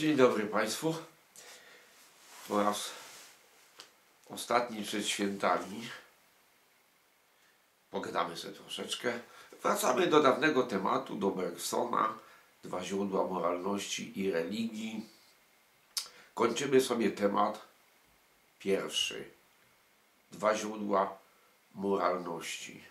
Dzień dobry Państwu. Po raz ostatni przed świętami. Pogadamy sobie troszeczkę. Wracamy do dawnego tematu, do Bergsona. Dwa źródła moralności i religii. Kończymy sobie temat pierwszy. Dwa źródła moralności.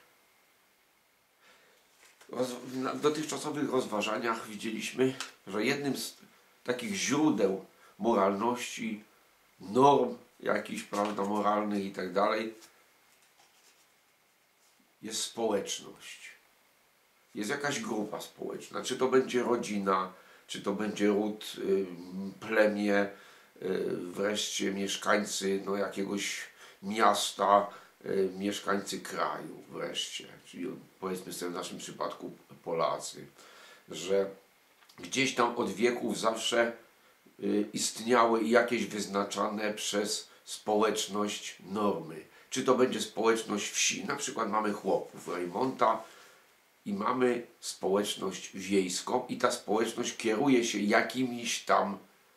W dotychczasowych rozważaniach widzieliśmy, że jednym z takich źródeł moralności, norm jakichś, prawda, moralnych i tak dalej, jest społeczność. Jest jakaś grupa społeczna, czy to będzie rodzina, czy to będzie ród, plemię, wreszcie mieszkańcy jakiegoś miasta, mieszkańcy kraju wreszcie, czyli powiedzmy sobie w naszym przypadku Polacy, że gdzieś tam od wieków zawsze istniały jakieś wyznaczane przez społeczność normy. Czy to będzie społeczność wsi, na przykład mamy chłopów Rejmonta i mamy społeczność wiejską i ta społeczność kieruje się jakimiś tam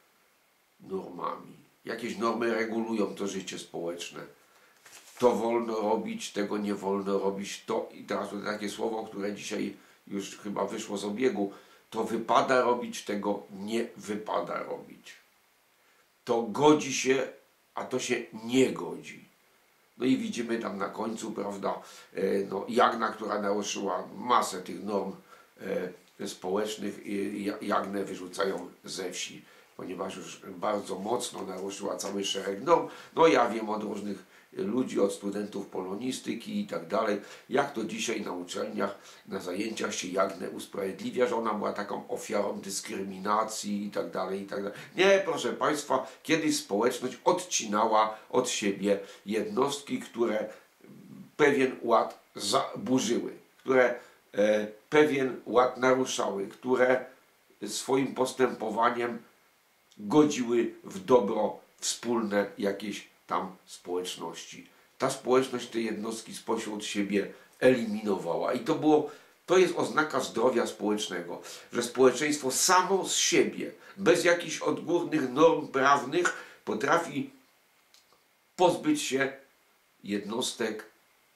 normami. Jakieś normy regulują to życie społeczne. To wolno robić, tego nie wolno robić. To i teraz to takie słowo, które dzisiaj już chyba wyszło z obiegu. To wypada robić, tego nie wypada robić. To godzi się, a to się nie godzi. No i widzimy tam na końcu, prawda, Jagna, która naruszyła masę tych norm społecznych, Jagnę wyrzucają ze wsi, ponieważ już bardzo mocno naruszyła cały szereg norm. No ja wiem od różnych ludzi, od studentów polonistyki i tak dalej, jak to dzisiaj na uczelniach, na zajęciach się Jagnę usprawiedliwia, że ona była taką ofiarą dyskryminacji i tak dalej, i tak dalej. Nie, proszę Państwa, kiedyś społeczność odcinała od siebie jednostki, które pewien ład zaburzyły, które pewien ład naruszały, które swoim postępowaniem godziły w dobro wspólne jakieś tam społeczności. Ta społeczność te jednostki spośród siebie eliminowała i to jest oznaka zdrowia społecznego, że społeczeństwo samo z siebie, bez jakichś odgórnych norm prawnych potrafi pozbyć się jednostek,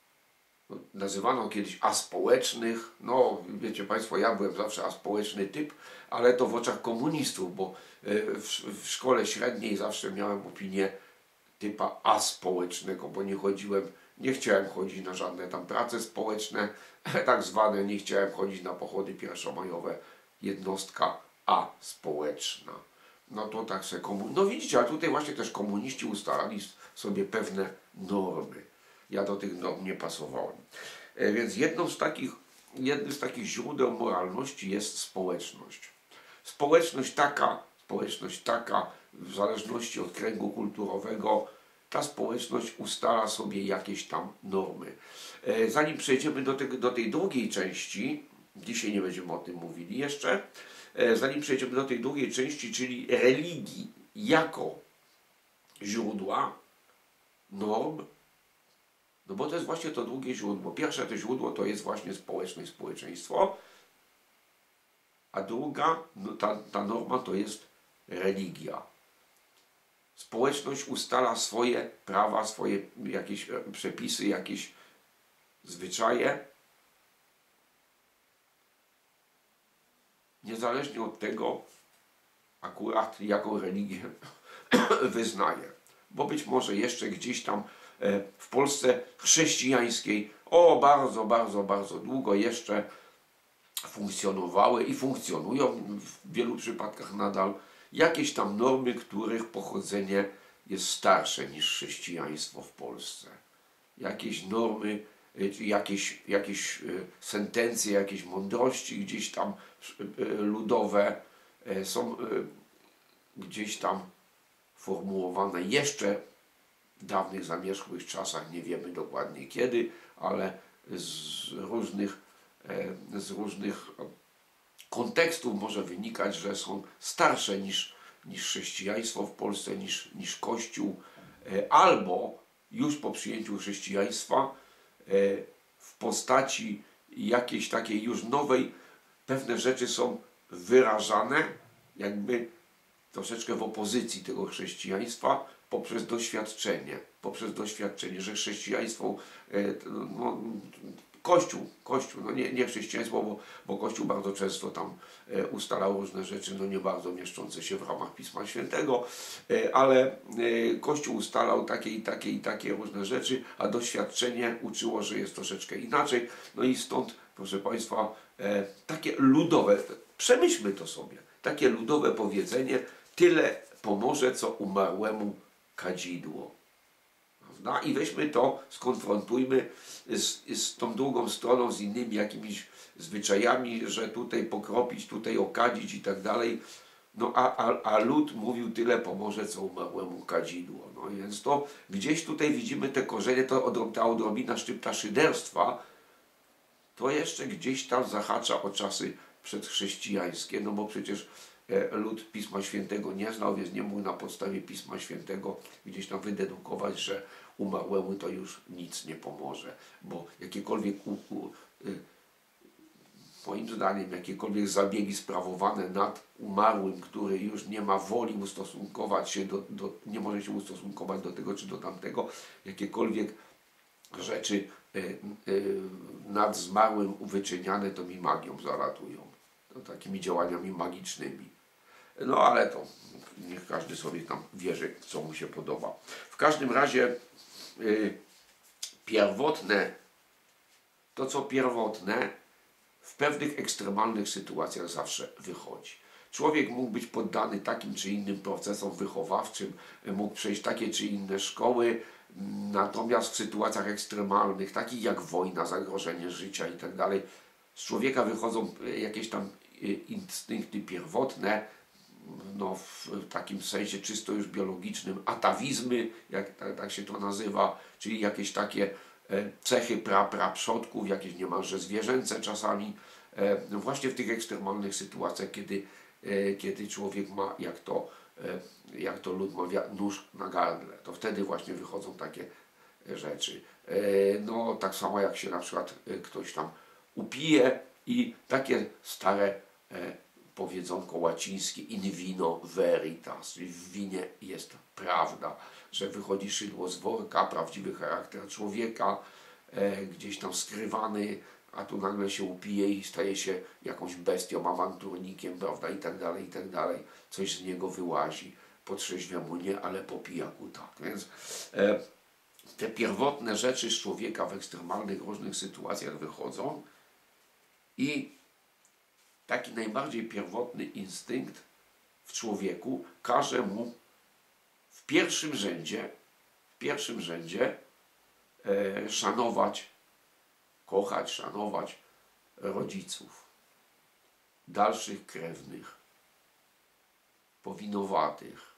nazywano kiedyś aspołecznych. No wiecie Państwo, ja byłem zawsze aspołeczny typ, ale to w oczach komunistów, bo w szkole średniej zawsze miałem opinię typa aspołecznego, bo nie chciałem chodzić na żadne tam prace społeczne, tak zwane, nie chciałem chodzić na pochody pierwszomajowe, jednostka aspołeczna. No to tak se no widzicie, a tutaj właśnie też komuniści ustalali sobie pewne normy. Ja do tych norm nie pasowałem. Więc jednym z takich źródeł moralności jest społeczność. Społeczność taka, w zależności od kręgu kulturowego, ta społeczność ustala sobie jakieś tam normy. Zanim przejdziemy do tej drugiej części, dzisiaj nie będziemy o tym mówili jeszcze, zanim przejdziemy do tej drugiej części, czyli religii jako źródła norm, no bo to jest właśnie to drugie źródło. Pierwsze to źródło to jest właśnie społeczność, społeczeństwo, a druga, ta norma to jest religia. Społeczność ustala swoje prawa, swoje jakieś przepisy, jakieś zwyczaje, niezależnie od tego akurat jaką religię wyznaje. Bo być może jeszcze gdzieś tam w Polsce chrześcijańskiej bardzo, bardzo, bardzo długo jeszcze funkcjonowały i funkcjonują w wielu przypadkach nadal jakieś tam normy, których pochodzenie jest starsze niż chrześcijaństwo w Polsce. Jakieś normy, jakieś sentencje, jakieś mądrości gdzieś tam ludowe są gdzieś tam formułowane jeszcze w dawnych, zamierzchłych czasach, nie wiemy dokładnie kiedy, ale z różnych kontekstów może wynikać, że są starsze niż chrześcijaństwo w Polsce, niż Kościół, albo już po przyjęciu chrześcijaństwa w postaci jakiejś takiej już nowej pewne rzeczy są wyrażane jakby troszeczkę w opozycji tego chrześcijaństwa poprzez doświadczenie, że chrześcijaństwo, no, Kościół, no nie chrześcijaństwo, bo Kościół bardzo często tam ustalał różne rzeczy, no nie bardzo mieszczące się w ramach Pisma Świętego, ale Kościół ustalał takie różne rzeczy, a doświadczenie uczyło, że jest troszeczkę inaczej. No i stąd, proszę Państwa, takie ludowe, przemyślmy to sobie, takie ludowe powiedzenie: tyle pomoże, co umarłemu kadzidło. Prawda? I weźmy to, skonfrontujmy z tą drugą stroną, z innymi jakimiś zwyczajami, że tutaj pokropić, tutaj okadzić i tak dalej. No a lud mówił: tyle pomoże, co umarłemu kadzidło. No więc to gdzieś tutaj widzimy te korzenie, ta odrobina szczypta szyderstwa, to jeszcze gdzieś tam zahacza o czasy przedchrześcijańskie, no bo przecież lud Pisma Świętego nie znał, więc nie mógł na podstawie Pisma Świętego gdzieś tam wydedukować, że umarłemu to już nic nie pomoże, bo jakiekolwiek moim zdaniem jakiekolwiek zabiegi sprawowane nad umarłym, który już nie ma woli ustosunkować się nie może się ustosunkować do tego czy do tamtego, jakiekolwiek rzeczy nad zmarłym wyczyniane, to mi magią zaratują, to takimi działaniami magicznymi. No ale to niech każdy sobie tam wierzy, co mu się podoba. W każdym razie to co pierwotne w pewnych ekstremalnych sytuacjach zawsze wychodzi. Człowiek mógł być poddany takim czy innym procesom wychowawczym, mógł przejść takie czy inne szkoły, natomiast w sytuacjach ekstremalnych, takich jak wojna, zagrożenie życia itd., z człowieka wychodzą jakieś tam instynkty pierwotne, no w takim sensie czysto już biologicznym, atawizmy, jak tak się to nazywa, czyli jakieś takie cechy przodków, jakieś niemalże zwierzęce czasami, no właśnie w tych ekstremalnych sytuacjach, kiedy człowiek ma, jak to lud mawia, nóż na gardle, to wtedy właśnie wychodzą takie rzeczy. No tak samo jak się na przykład ktoś tam upije i takie stare powiedzonko łacińskie in vino veritas, czyli w winie jest prawda, że wychodzi szydło z worka, prawdziwy charakter człowieka, gdzieś tam skrywany, a tu nagle się upije i staje się jakąś bestią, awanturnikiem, prawda, i tak dalej, coś z niego wyłazi. Po trzeźwiemu nie, ale po pijaku tak. Więc te pierwotne rzeczy z człowieka w ekstremalnych różnych sytuacjach wychodzą i taki najbardziej pierwotny instynkt w człowieku każe mu w pierwszym rzędzie szanować, kochać, szanować rodziców, dalszych krewnych, powinowatych.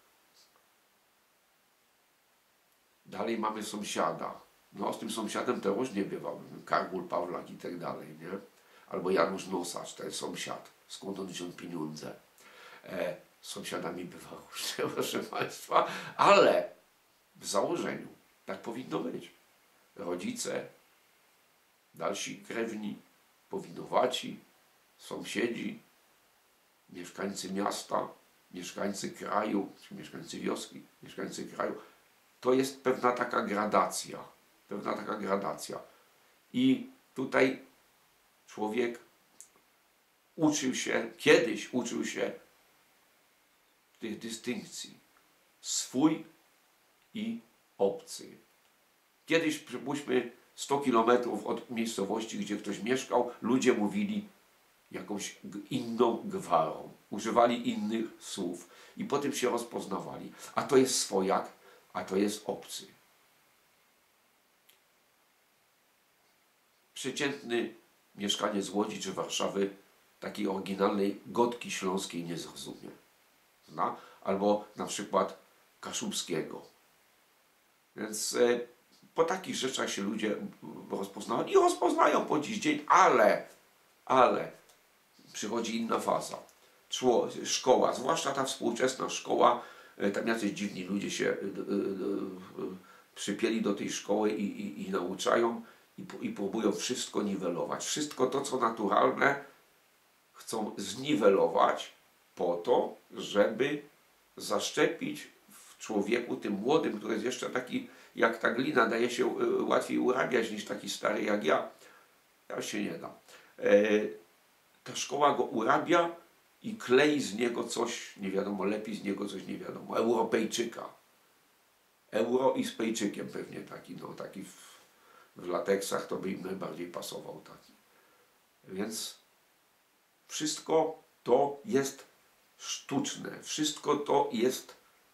Dalej mamy sąsiada. No z tym sąsiadem to różnie bywa. Kargul, Pawlak i tak dalej, nie? Albo Janusz Nosacz, to jest sąsiad. Skąd on wziął pieniądze? Z sąsiadami bywa różnie, proszę Państwa, ale w założeniu tak powinno być. Rodzice, dalsi krewni, powinowaci, sąsiedzi, mieszkańcy miasta, mieszkańcy kraju, czy mieszkańcy wioski, mieszkańcy kraju. To jest pewna taka gradacja. I tutaj człowiek kiedyś uczył się tych dystynkcji. Swój i obcy. Kiedyś, przypuśćmy, 100 kilometrów od miejscowości, gdzie ktoś mieszkał, ludzie mówili jakąś inną gwarą. Używali innych słów. I po tym się rozpoznawali. A to jest swojak, a to jest obcy. Przeciętny mieszkaniec z Łodzi czy Warszawy takiej oryginalnej gotki śląskiej nie zrozumie. Albo na przykład Kaszubskiego. Więc po takich rzeczach się ludzie rozpoznawali i rozpoznają po dziś dzień, ale przychodzi inna faza. Szkoła, zwłaszcza ta współczesna szkoła, tam jacyś dziwni ludzie się przypieli do tej szkoły i nauczają i próbują wszystko niwelować. Wszystko to, co naturalne, chcą zniwelować po to, żeby zaszczepić w człowieku, tym młodym, który jest jeszcze taki jak ta glina, daje się łatwiej urabiać niż taki stary jak ja. Ja się nie dam. Ta szkoła go urabia i klei z niego coś, nie wiadomo, lepi z niego coś, nie wiadomo, Europejczyka. Euro i z pejczykiem pewnie taki, no taki w lateksach to by im najbardziej pasował taki. Więc wszystko to jest sztuczne, wszystko to jest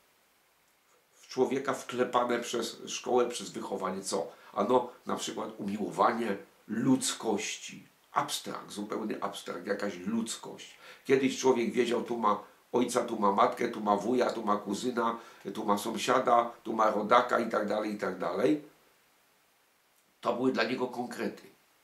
w człowieka wklepane przez szkołę, przez wychowanie. Co? Ano na przykład umiłowanie ludzkości. Abstrakt, zupełny abstrakt, jakaś ludzkość. Kiedyś człowiek wiedział, tu ma ojca, tu ma matkę, tu ma wuja, tu ma kuzyna, tu ma sąsiada, tu ma rodaka i tak dalej, i tak dalej. To były dla niego konkrety.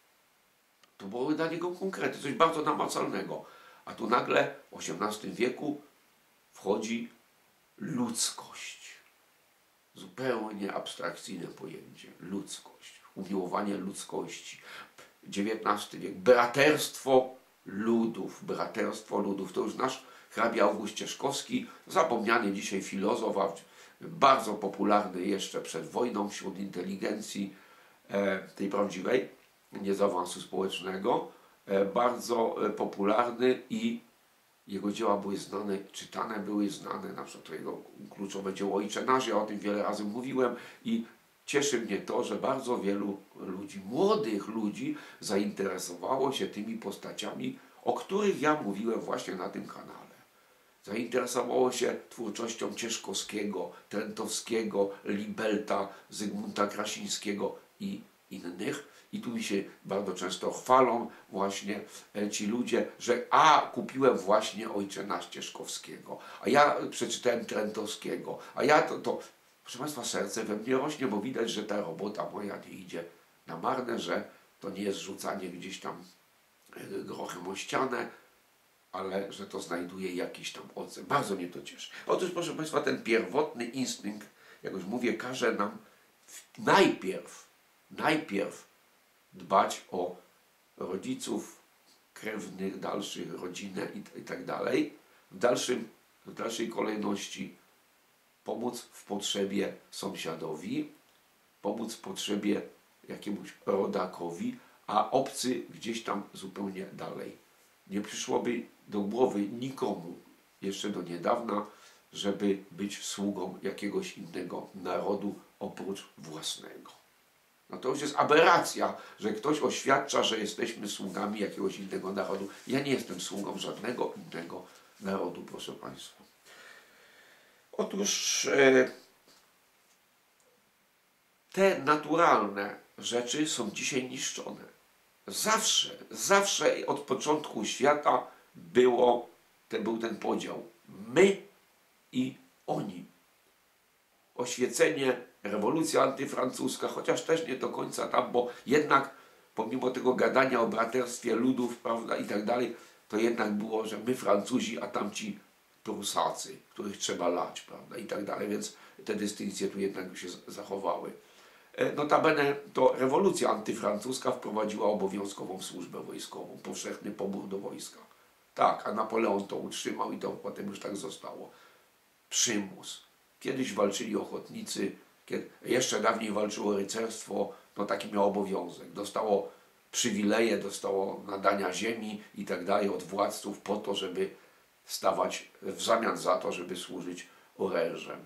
To były dla niego konkrety, coś bardzo namacalnego. A tu nagle w XVIII wieku wchodzi ludzkość. Zupełnie abstrakcyjne pojęcie. Ludzkość. Umiłowanie ludzkości. XIX wiek. Braterstwo ludów. Braterstwo ludów. To już nasz hrabia August Cieszkowski, zapomniany dzisiaj filozof, bardzo popularny jeszcze przed wojną wśród inteligencji tej prawdziwej, nie z awansu społecznego, bardzo popularny i jego dzieła były znane, czytane były znane, na przykład to jego kluczowe dzieło Ojcze Nasz, ja o tym wiele razy mówiłem i cieszy mnie to, że bardzo wielu ludzi, młodych ludzi zainteresowało się tymi postaciami, o których ja mówiłem właśnie na tym kanale. Zainteresowało się twórczością Cieszkowskiego, Trentowskiego, Libelta, Zygmunta Krasińskiego i innych. I tu mi się bardzo często chwalą właśnie ci ludzie, że kupiłem właśnie Ojcze Nasz Cieszkowskiego, a ja przeczytałem Trentowskiego, a ja to proszę Państwa, serce we mnie rośnie, bo widać, że ta robota moja nie idzie na marne, że to nie jest rzucanie gdzieś tam grochem o ścianę, ale że to znajduje jakiś tam odzew. Bardzo mnie to cieszy. Otóż, proszę Państwa, ten pierwotny instynkt, jak już mówię, każe nam najpierw dbać o rodziców, krewnych, dalszych, rodzinę i tak dalej. W dalszej kolejności pomóc w potrzebie sąsiadowi, pomóc w potrzebie jakiemuś rodakowi, a obcy gdzieś tam zupełnie dalej. Nie przyszłoby do głowy nikomu jeszcze do niedawna, żeby być sługą jakiegoś innego narodu oprócz własnego. No to już jest aberracja, że ktoś oświadcza, że jesteśmy sługami jakiegoś innego narodu. Ja nie jestem sługą żadnego innego narodu, proszę Państwa. Otóż te naturalne rzeczy są dzisiaj niszczone. Zawsze od początku świata był ten podział. My i oni. Oświecenie, rewolucja antyfrancuska, chociaż też nie do końca tam, bo jednak pomimo tego gadania o braterstwie ludów, prawda, i tak dalej, to jednak było, że my Francuzi, a tamci Prusacy, których trzeba lać, prawda, i tak dalej, więc te dystynkcje tu jednak się zachowały. Notabene to rewolucja antyfrancuska wprowadziła obowiązkową służbę wojskową, powszechny pobór do wojska. Tak, a Napoleon to utrzymał i to potem już tak zostało. Przymus. Kiedyś walczyli ochotnicy, jeszcze dawniej walczyło rycerstwo, no taki miał obowiązek. Dostało przywileje, dostało nadania ziemi i tak dalej od władców po to, żeby stawać w zamian za to, żeby służyć orężem.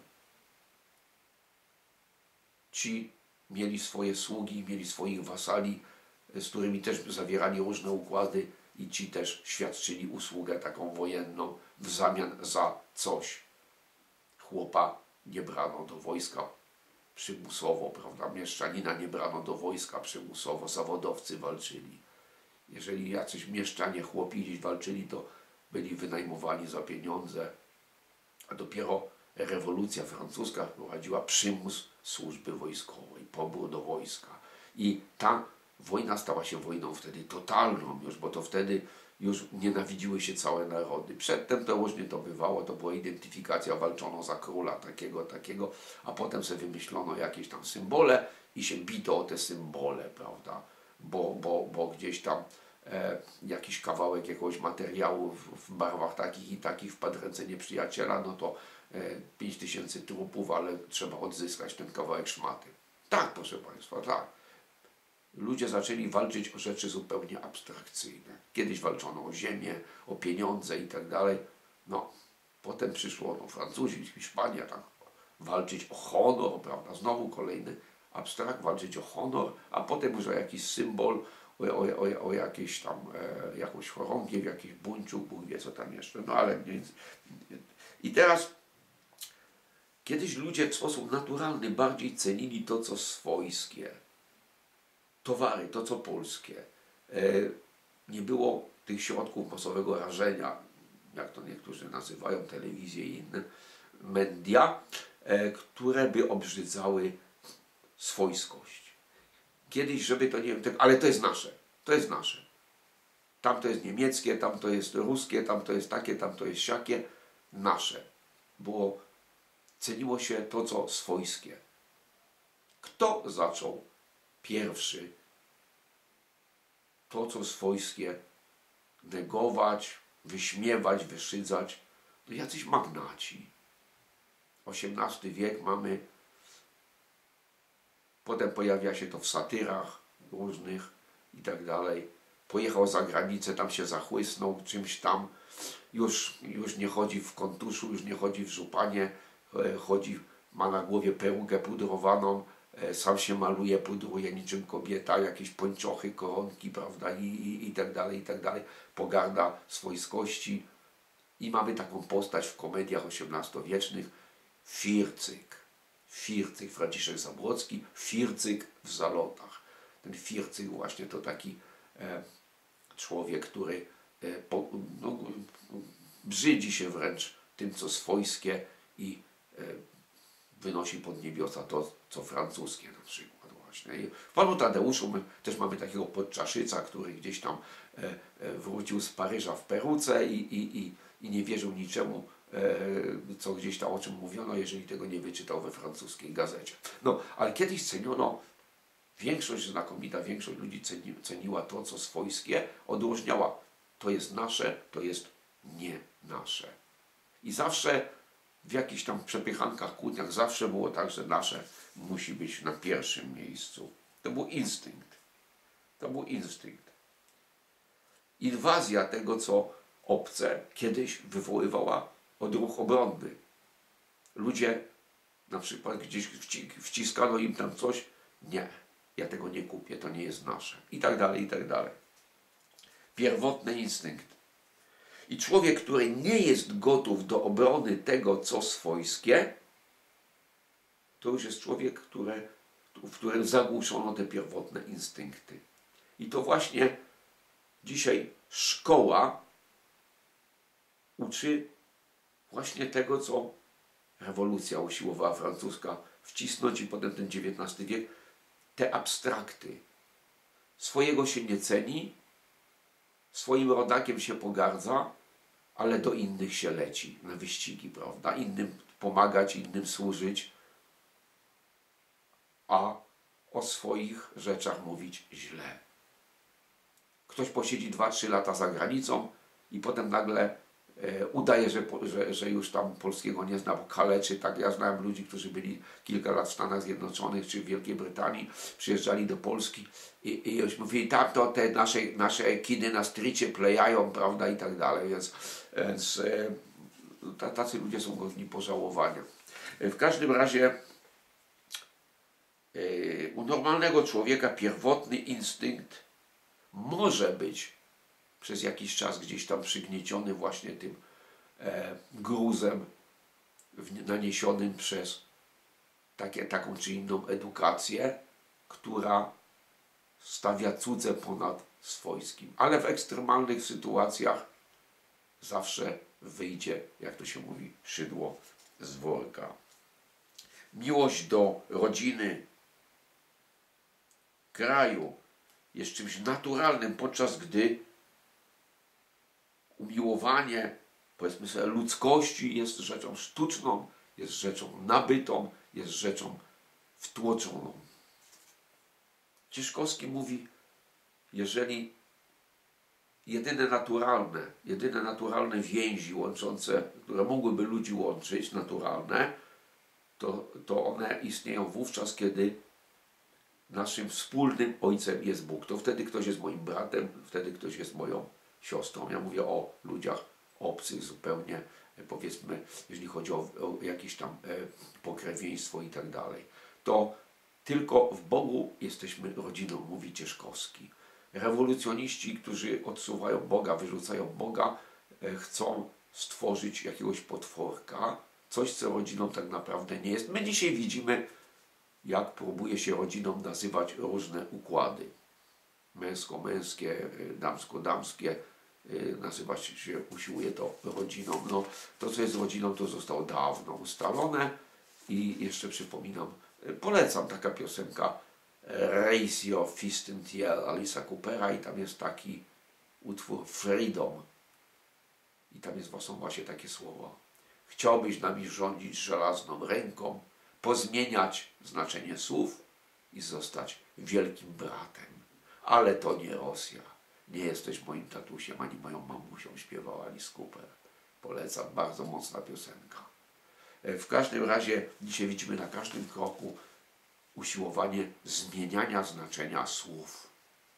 Ci mieli swoje sługi, mieli swoich wasali, z którymi też zawierali różne układy i ci też świadczyli usługę taką wojenną w zamian za coś. Chłopa nie brano do wojska przymusowo, prawda? Mieszczanina nie brano do wojska przymusowo, zawodowcy walczyli. Jeżeli jacyś mieszczanie, chłopi gdzieś walczyli, to byli wynajmowani za pieniądze, a dopiero rewolucja francuska wprowadziła przymus służby wojskowej, pobór do wojska. I ta wojna stała się wojną wtedy totalną już, bo to wtedy już nienawidziły się całe narody. Przedtem to różnie to bywało, to była identyfikacja, walczono za króla takiego, a potem sobie wymyślono jakieś tam symbole i się bito o te symbole, prawda, bo gdzieś tam jakiś kawałek jakiegoś materiału w barwach takich i takich wpadł w ręce nieprzyjaciela, no to 5000 trupów, ale trzeba odzyskać ten kawałek szmaty. Tak, proszę Państwa, tak. Ludzie zaczęli walczyć o rzeczy zupełnie abstrakcyjne. Kiedyś walczono o ziemię, o pieniądze i tak dalej. No, potem przyszło Francuzi, Hiszpania, tak, walczyć o honor, prawda? Znowu kolejny abstrakt, walczyć o honor, a potem już o jakiś symbol, o jakieś tam, jakąś chorągiew, jakiś buńczuk, Bóg wie co tam jeszcze. No ale i teraz kiedyś ludzie w sposób naturalny bardziej cenili to, co swojskie. Towary, to co polskie. Nie było tych środków masowego rażenia, jak to niektórzy nazywają, telewizje i inne media, które by obrzydzały swojskość. Kiedyś, żeby to nie wiem, ale to jest nasze, to jest nasze. Tam to jest niemieckie, tam to jest ruskie, tam to jest takie, tam to jest siakie, nasze. Bo ceniło się to, co swojskie. Kto zaczął pierwszy to, co swojskie, negować, wyśmiewać, wyszydzać? No jacyś magnaci. XVIII wiek mamy, potem pojawia się to w satyrach różnych i tak dalej. Pojechał za granicę, tam się zachłysnął czymś tam, już nie chodzi w kontuszu, już nie chodzi w żupanie, chodzi, ma na głowie perukę pudrowaną, sam się maluje, pudruje niczym kobieta, jakieś pończochy, koronki, prawda, i tak dalej, i tak dalej. Pogarda swojskości. I mamy taką postać w komediach XVIII-wiecznych, Fircyk. Fircyk, Franciszek Zabłocki, Fircyk w zalotach. Ten Fircyk właśnie to taki człowiek, który brzydzi się wręcz tym, co swojskie i wynosi pod niebiosa to, co francuskie na przykład właśnie. I w Panu Tadeuszu my też mamy takiego podczaszyca, który gdzieś tam wrócił z Paryża w peruce i nie wierzył niczemu, co gdzieś tam o czym mówiono, jeżeli tego nie wyczytał we francuskiej gazecie. No, ale kiedyś ceniono, znakomita większość ludzi ceniła to, co swojskie, odróżniała to jest nasze, to jest nie nasze. I zawsze w jakichś tam przepychankach, kłótniach zawsze było tak, że nasze musi być na pierwszym miejscu. To był instynkt. To był instynkt. Inwazja tego, co obce, kiedyś wywoływała odruch obronny. Ludzie na przykład gdzieś wciskano im tam coś, nie, ja tego nie kupię, to nie jest nasze. I tak dalej, i tak dalej. Pierwotny instynkt. I człowiek, który nie jest gotów do obrony tego, co swojskie, to już jest człowiek, w którym zagłuszono te pierwotne instynkty. I to właśnie dzisiaj szkoła uczy właśnie tego, co rewolucja usiłowała francuska wcisnąć i potem ten XIX wiek, te abstrakty. Swojego się nie ceni, swoim rodakiem się pogardza, ale do innych się leci na wyścigi, prawda? Innym pomagać, innym służyć, a o swoich rzeczach mówić źle. Ktoś posiedzi 2-3 lata za granicą i potem nagle udaje, że już tam polskiego nie zna, bo kaleczy. Tak, ja znałem ludzi, którzy byli kilka lat w Stanach Zjednoczonych czy w Wielkiej Brytanii, przyjeżdżali do Polski i już mówili, tak, to te nasze kiny na strycie plejają, prawda, i tak dalej, więc tacy ludzie są godni pożałowania. W każdym razie u normalnego człowieka pierwotny instynkt może być przez jakiś czas gdzieś tam przygnieciony właśnie tym gruzem naniesionym przez taką czy inną edukację, która stawia cudze ponad swojskim. Ale w ekstremalnych sytuacjach zawsze wyjdzie, jak to się mówi, szydło z worka. Miłość do rodziny, kraju jest czymś naturalnym, podczas gdy umiłowanie, powiedzmy sobie, ludzkości jest rzeczą sztuczną, jest rzeczą nabytą, jest rzeczą wtłoczoną. Cieszkowski mówi, jeżeli jedyne naturalne więzi łączące, które mogłyby ludzi łączyć, naturalne, to one istnieją wówczas, kiedy naszym wspólnym ojcem jest Bóg. To wtedy ktoś jest moim bratem, wtedy ktoś jest moją siostrą. Ja mówię o ludziach obcych zupełnie, powiedzmy, jeżeli chodzi o jakieś tam pokrewieństwo i tak dalej. To tylko w Bogu jesteśmy rodziną, mówi Cieszkowski. Rewolucjoniści, którzy odsuwają Boga, wyrzucają Boga, chcą stworzyć jakiegoś potworka, coś, co rodziną tak naprawdę nie jest. My dzisiaj widzimy, jak próbuje się rodziną nazywać różne układy. Męsko-męskie, damsko-damskie, nazywać się usiłuje to rodziną. No, to, co jest rodziną, to zostało dawno ustalone i jeszcze przypominam, polecam taka piosenka Ratio Fist and Yell Alisa Coopera i tam jest taki utwór Freedom i tam są właśnie takie słowa. Chciałbyś nami rządzić żelazną ręką, pozmieniać znaczenie słów i zostać wielkim bratem. Ale to nie Rosja. Nie jesteś moim tatusiem ani moją mamusią, śpiewała Alice Cooper. Polecam, bardzo mocna piosenka. W każdym razie dzisiaj widzimy na każdym kroku usiłowanie zmieniania znaczenia słów.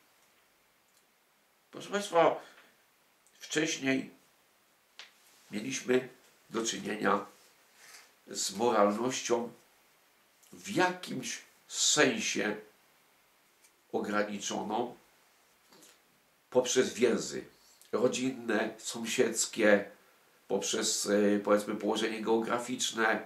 Proszę Państwa, wcześniej mieliśmy do czynienia z moralnością w jakimś sensie ograniczoną poprzez więzy rodzinne, sąsiedzkie, poprzez powiedzmy położenie geograficzne.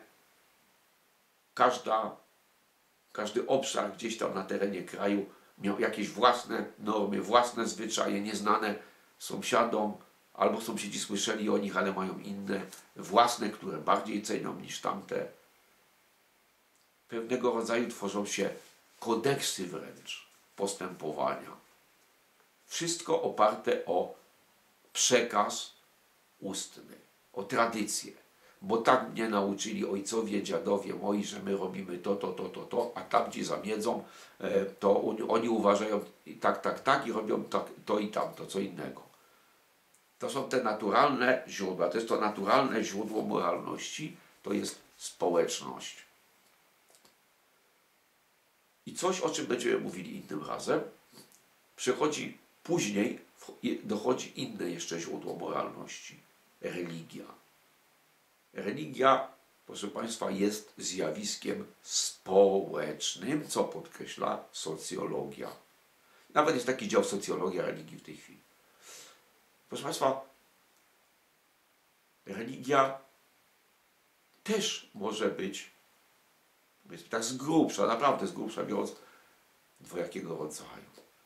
Każdy obszar gdzieś tam na terenie kraju miał jakieś własne normy, własne zwyczaje, nieznane sąsiadom, albo sąsiedzi słyszeli o nich, ale mają inne, własne, które bardziej cenią niż tamte. Pewnego rodzaju tworzą się kodeksy wręcz postępowania. Wszystko oparte o przekaz ustny, o tradycję. Bo tak mnie nauczyli ojcowie, dziadowie moi, że my robimy to, a tamci zamiedzą, to oni uważają tak i robią to i tamto, co innego. To są te naturalne źródła, to jest to naturalne źródło moralności, to jest społeczność. I coś, o czym będziemy mówili innym razem, przychodzi później, dochodzi inne jeszcze źródło moralności, religia. Religia, proszę Państwa, jest zjawiskiem społecznym, co podkreśla socjologia. Nawet jest taki dział socjologia religii w tej chwili. Proszę Państwa, religia też może być, tak z grubsza, naprawdę z grubsza biorąc, dwojakiego rodzaju.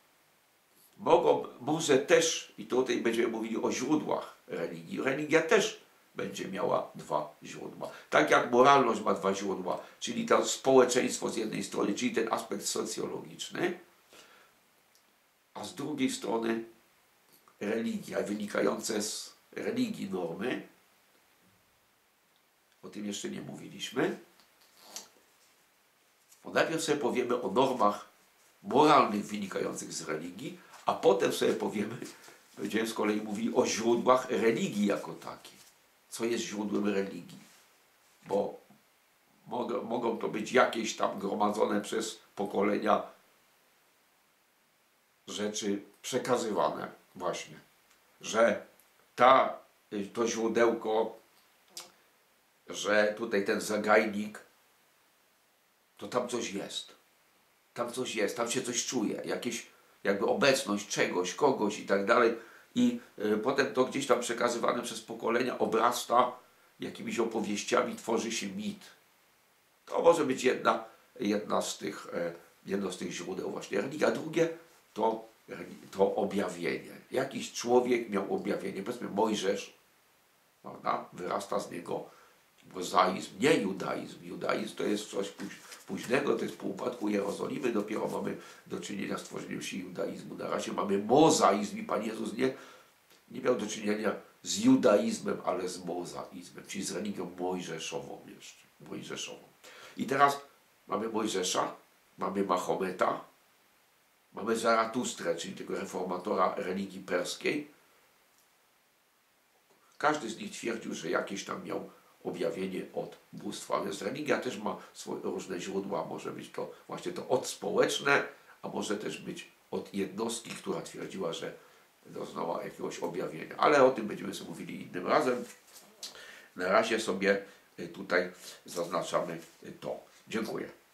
Może też, i tutaj będziemy mówili o źródłach religii, religia też będzie miała dwa źródła. Tak jak moralność ma dwa źródła, czyli to społeczeństwo z jednej strony, czyli ten aspekt socjologiczny, a z drugiej strony religia, wynikające z religii normy. O tym jeszcze nie mówiliśmy. Bo najpierw sobie powiemy o normach moralnych wynikających z religii, a potem sobie będziemy z kolei mówili o źródłach religii jako takiej. Co jest źródłem religii? Bo mogą to być jakieś tam gromadzone przez pokolenia rzeczy przekazywane właśnie, że to źródełko, że tutaj ten zagajnik, to tam coś jest. Tam coś jest, tam się coś czuje, jakieś jakby obecność czegoś, kogoś i tak dalej. I potem to gdzieś tam przekazywane przez pokolenia obrasta jakimiś opowieściami, tworzy się mit. To może być jedno z tych źródeł właśnie religia. Drugie to objawienie. Jakiś człowiek miał objawienie, powiedzmy Mojżesz, prawda? Wyrasta z niego mozaizm, nie judaizm. Judaizm to jest coś późnego, to jest po upadku Jerozolimy, dopiero mamy do czynienia z tworzeniem się judaizmu. Na razie mamy mozaizm i Pan Jezus nie miał do czynienia z judaizmem, ale z mozaizmem, czyli z religią mojżeszową jeszcze. Mojżeszową. I teraz mamy Mojżesza, mamy Mahometa, mamy Zaratustrę, czyli tego reformatora religii perskiej, Każdy z nich twierdził, że jakieś tam miał objawienie od bóstwa. Więc religia też ma swoje różne źródła. Może być to właśnie to odspołeczne, a może też być od jednostki, która twierdziła, że doznała jakiegoś objawienia. Ale o tym będziemy sobie mówili innym razem. Na razie sobie tutaj zaznaczamy to. Dziękuję.